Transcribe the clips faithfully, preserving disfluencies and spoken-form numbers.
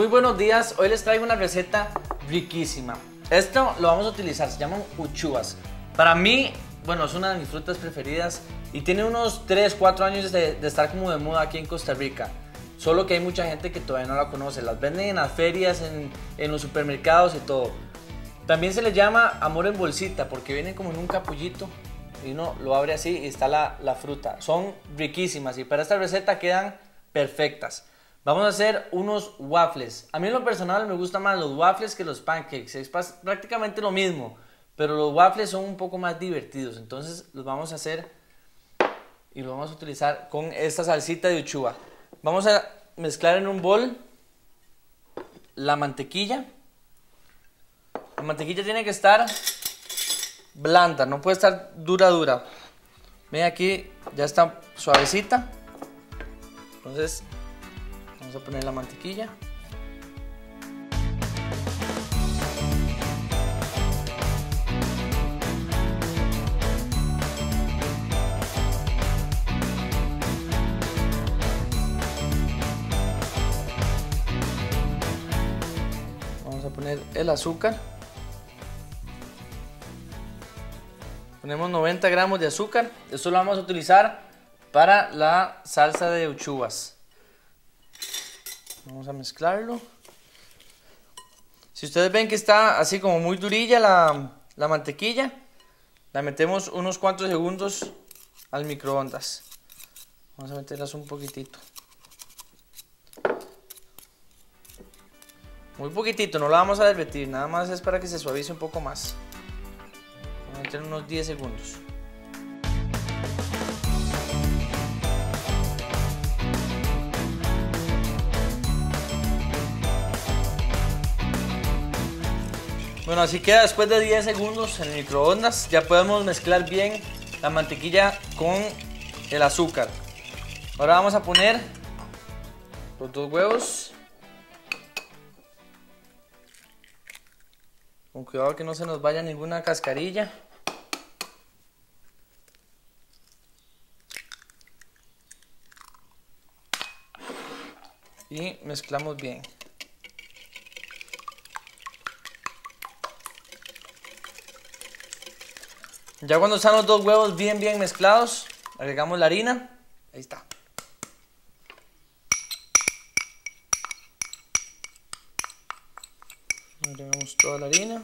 Muy buenos días, hoy les traigo una receta riquísima. Esto lo vamos a utilizar, se llaman uchuvas. Para mí, bueno, es una de mis frutas preferidas y tiene unos tres, cuatro años de, de estar como de moda aquí en Costa Rica. Solo que hay mucha gente que todavía no la conoce, las venden en las ferias, en, en los supermercados y todo. También se les llama amor en bolsita porque vienen como en un capullito y uno lo abre así y está la, la fruta. Son riquísimas y para esta receta quedan perfectas. Vamos a hacer unos waffles. A mí en lo personal me gustan más los waffles que los pancakes. Es prácticamente lo mismo, pero los waffles son un poco más divertidos. Entonces los vamos a hacer y los vamos a utilizar con esta salsita de uchuva. Vamos a mezclar en un bol la mantequilla. La mantequilla tiene que estar blanda, no puede estar dura dura. Ven, aquí ya está suavecita. Entonces vamos a poner la mantequilla. Vamos a poner el azúcar. Ponemos noventa gramos de azúcar. Esto lo vamos a utilizar para la salsa de uchuvas. Vamos a mezclarlo. Si ustedes ven que está así como muy durilla la, la mantequilla, la metemos unos cuantos segundos al microondas. Vamos a meterlas un poquitito. Muy poquitito, no la vamos a derretir, nada más es para que se suavice un poco más. Vamos a meter unos diez segundos. Bueno, así queda después de diez segundos en el microondas. Ya podemos mezclar bien la mantequilla con el azúcar. Ahora vamos a poner los dos huevos. Con cuidado que no se nos vaya ninguna cascarilla. Y mezclamos bien. Ya cuando están los dos huevos bien bien mezclados, agregamos la harina. Ahí está. Agregamos toda la harina.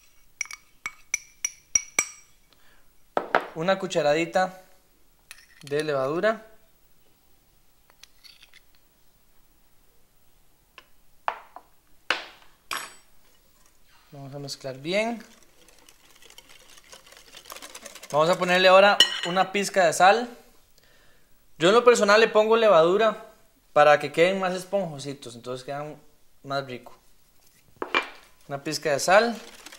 Una cucharadita de levadura. Vamos a mezclar bien. Vamos a ponerle ahora una pizca de sal. Yo en lo personal le pongo levadura para que queden más esponjositos, entonces quedan más ricos. Una pizca de sal.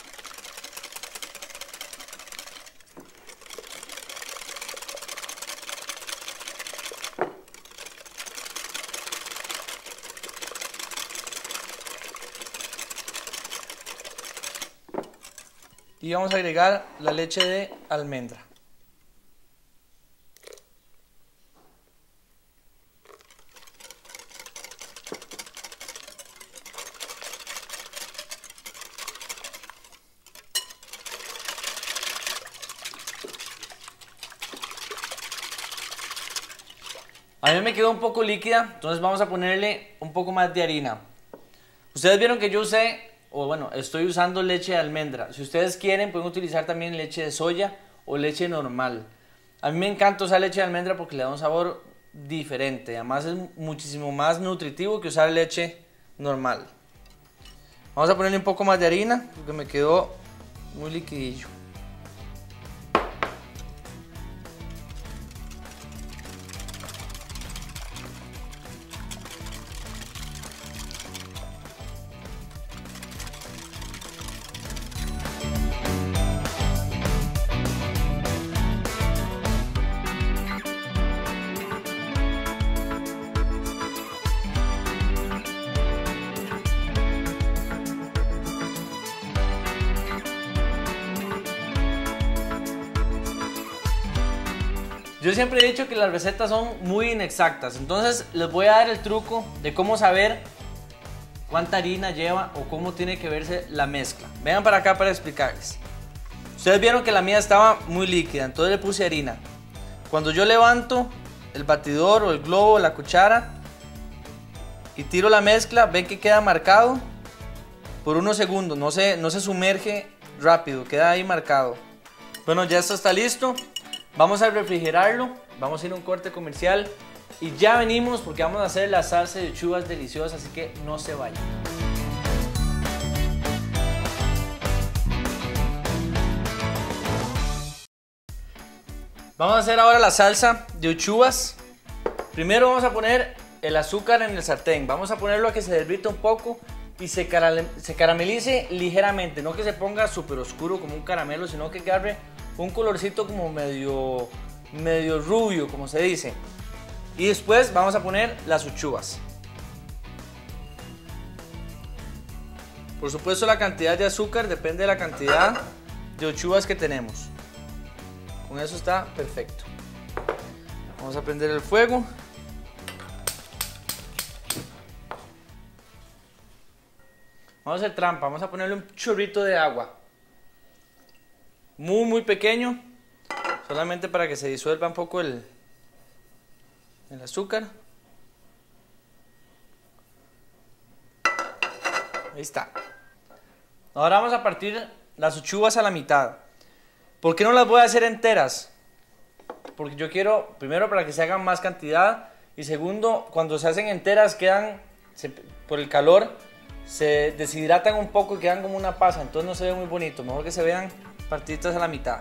Y vamos a agregar la leche de almendra. A mí me quedó un poco líquida, entonces vamos a ponerle un poco más de harina. Ustedes vieron que yo usé, o bueno, estoy usando leche de almendra. Si ustedes quieren, pueden utilizar también leche de soya o leche normal. A mí me encanta usar leche de almendra porque le da un sabor diferente. Además es muchísimo más nutritivo que usar leche normal. Vamos a ponerle un poco más de harina porque me quedó muy liquidillo. Yo siempre he dicho que las recetas son muy inexactas, entonces les voy a dar el truco de cómo saber cuánta harina lleva o cómo tiene que verse la mezcla. Vengan para acá para explicarles. Ustedes vieron que la mía estaba muy líquida, entonces le puse harina. Cuando yo levanto el batidor o el globo o la cuchara y tiro la mezcla, ven que queda marcado por unos segundos, no se, no se sumerge rápido, queda ahí marcado. Bueno, ya esto está listo, vamos a refrigerarlo, vamos a ir a un corte comercial y ya venimos porque vamos a hacer la salsa de uchuvas deliciosa, así que no se vayan. Vamos a hacer ahora la salsa de uchuvas. Primero vamos a poner el azúcar en el sartén. Vamos a ponerlo a que se derrita un poco y se, se caramelice ligeramente. No que se ponga súper oscuro como un caramelo, sino que agarre un colorcito como medio, medio rubio, como se dice. Y después vamos a poner las uchuvas. Por supuesto, la cantidad de azúcar depende de la cantidad de uchuvas que tenemos. Con eso está perfecto. Vamos a prender el fuego. Vamos a hacer trampa, vamos a ponerle un chorrito de agua. Muy muy pequeño, solamente para que se disuelva un poco el, el azúcar. Ahí está. Ahora vamos a partir las uchuvas a la mitad. ¿Por qué no las voy a hacer enteras? Porque yo quiero, primero, para que se hagan más cantidad, y segundo, cuando se hacen enteras quedan, se, por el calor, se deshidratan un poco y quedan como una pasa, entonces no se ve muy bonito. Mejor que se vean partiditas a la mitad.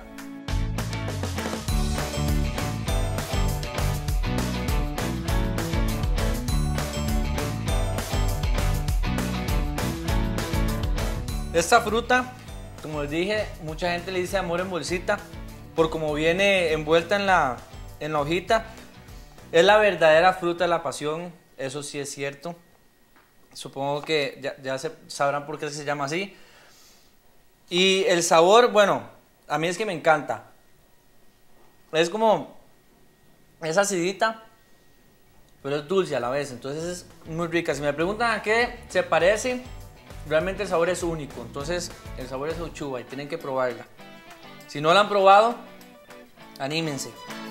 Esta fruta, como les dije, mucha gente le dice amor en bolsita por cómo viene envuelta en la, en la hojita. Es la verdadera fruta de la pasión, eso sí es cierto. Supongo que ya, ya se sabrán por qué se llama así. Y el sabor, bueno, a mí es que me encanta. Es como, es acidita, pero es dulce a la vez, entonces es muy rica. Si me preguntan a qué se parece, realmente el sabor es único. Entonces el sabor es uchuva y tienen que probarla. Si no la han probado, anímense.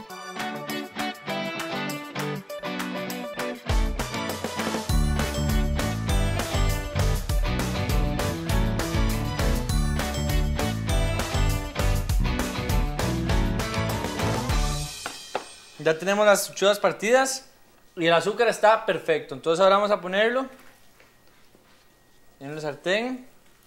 Ya tenemos las uchuvas partidas y el azúcar está perfecto. Entonces ahora vamos a ponerlo en el sartén.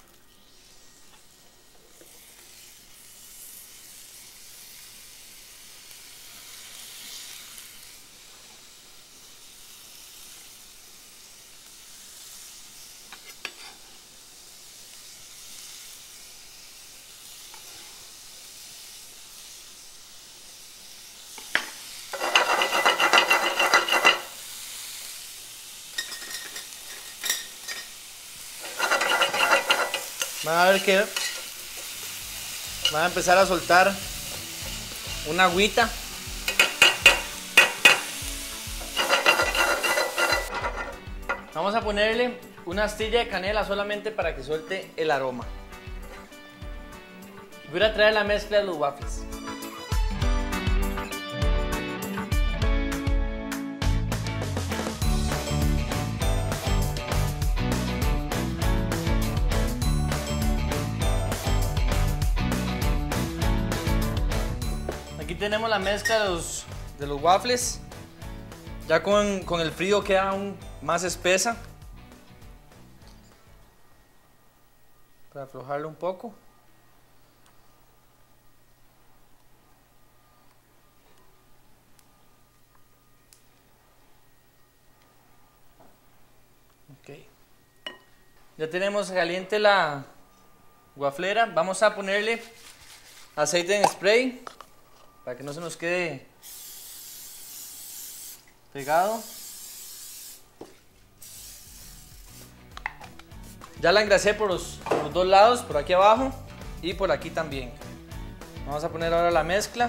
Van a ver que van a empezar a soltar una agüita. Vamos a ponerle una astilla de canela solamente para que suelte el aroma. Voy a traer la mezcla de los waffles. Aquí tenemos la mezcla de los, de los waffles. Ya con, con el frío queda aún más espesa. Para aflojarlo un poco. Okay. Ya tenemos caliente la waflera. Vamos a ponerle aceite en spray para que no se nos quede pegado. Ya la engrasé por los, por los dos lados, por aquí abajo y por aquí también. Vamos a poner ahora la mezcla.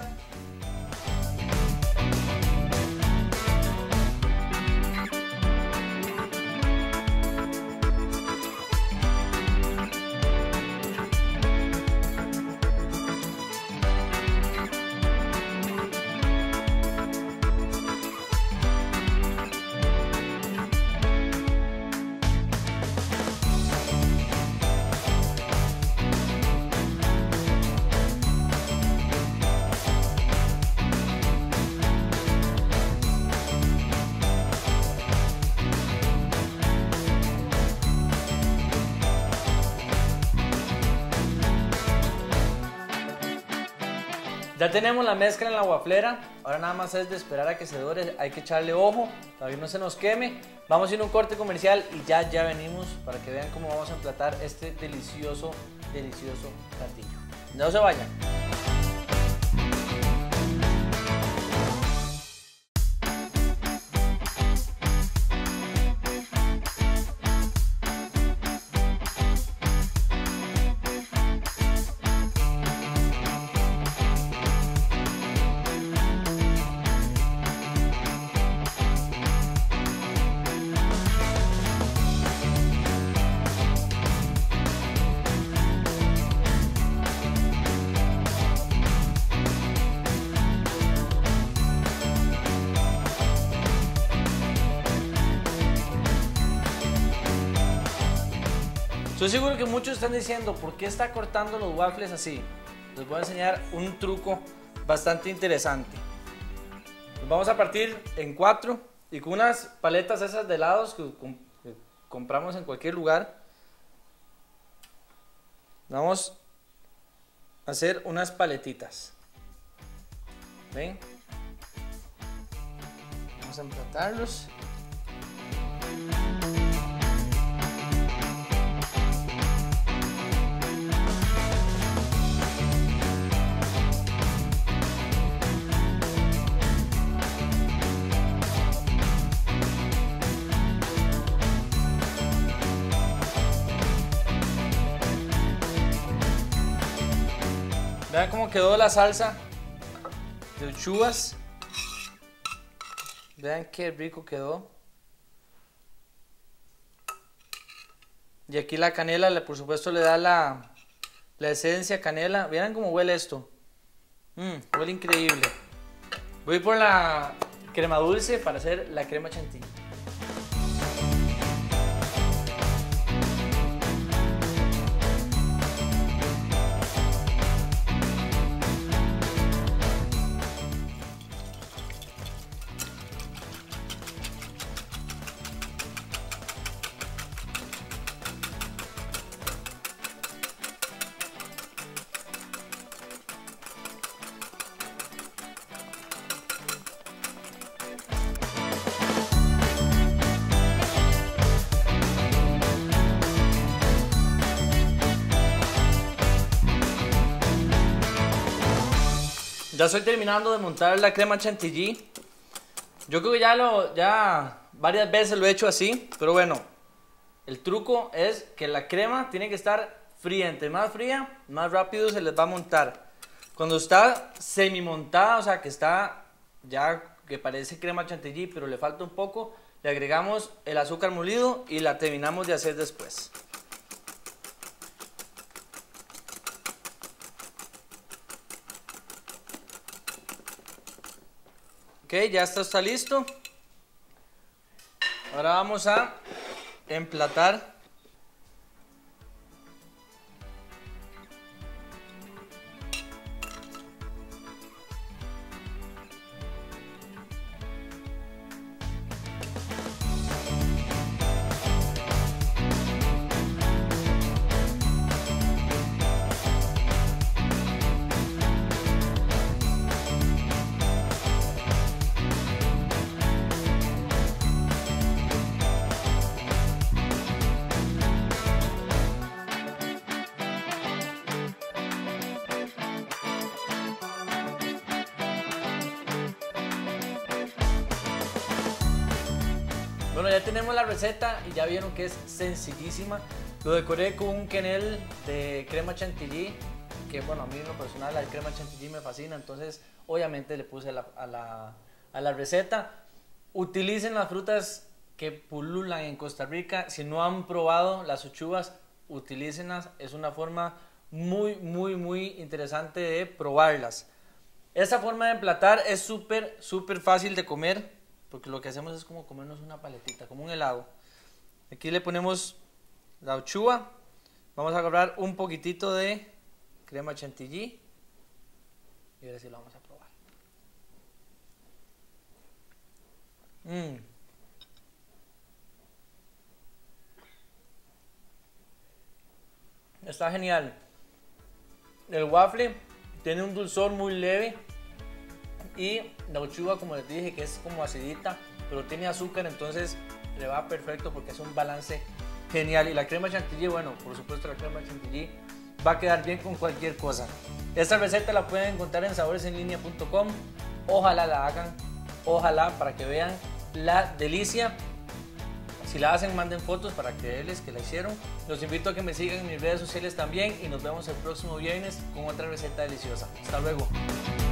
Ya tenemos la mezcla en la waflera, ahora nada más es de esperar a que se dore, hay que echarle ojo, todavía no se nos queme. Vamos a ir a un corte comercial y ya, ya venimos para que vean cómo vamos a emplatar este delicioso, delicioso platillo. No se vayan. Estoy seguro que muchos están diciendo, ¿por qué está cortando los waffles así? Les voy a enseñar un truco bastante interesante. Los vamos a partir en cuatro y con unas paletas esas de helados que, que compramos en cualquier lugar. Vamos a hacer unas paletitas. ¿Ven? Vamos a emplatarlos. Vean cómo quedó la salsa de uchuvas. Vean qué rico quedó. Y aquí la canela, por supuesto, le da la, la esencia canela. Vean cómo huele esto. Mmm, huele increíble. Voy por la crema dulce para hacer la crema chantilly. Ya estoy terminando de montar la crema chantilly. Yo creo que ya lo, ya varias veces lo he hecho así, pero bueno, el truco es que la crema tiene que estar fría. Entre más fría, más rápido se les va a montar. Cuando está semi montada, o sea que está ya que parece crema chantilly, pero le falta un poco, le agregamos el azúcar molido y la terminamos de hacer después. Ok, ya esto está listo. Ahora vamos a emplatar. Bueno, ya tenemos la receta y ya vieron que es sencillísima. Lo decoré con un quenel de crema chantilly, que bueno, a mí en lo personal la crema chantilly me fascina, entonces obviamente le puse la, a, la, a la receta. Utilicen las frutas que pululan en Costa Rica. Si no han probado las uchuvas, utilícenlas. Es una forma muy, muy, muy interesante de probarlas. Esta forma de emplatar es súper, súper fácil de comer, porque lo que hacemos es como comernos una paletita, como un helado. Aquí le ponemos la uchuva. Vamos a agarrar un poquitito de crema chantilly y ahora sí lo vamos a probar. Mmm. Está genial. El waffle tiene un dulzor muy leve y la uchuva, como les dije, que es como acidita, pero tiene azúcar, entonces le va perfecto porque es un balance genial. Y la crema chantilly, bueno, por supuesto la crema chantilly va a quedar bien con cualquier cosa. Esta receta la pueden encontrar en sabores en línea punto com. Ojalá la hagan, ojalá, para que vean la delicia. Si la hacen, manden fotos para creerles que la hicieron. Los invito a que me sigan en mis redes sociales también y nos vemos el próximo viernes con otra receta deliciosa. Hasta luego.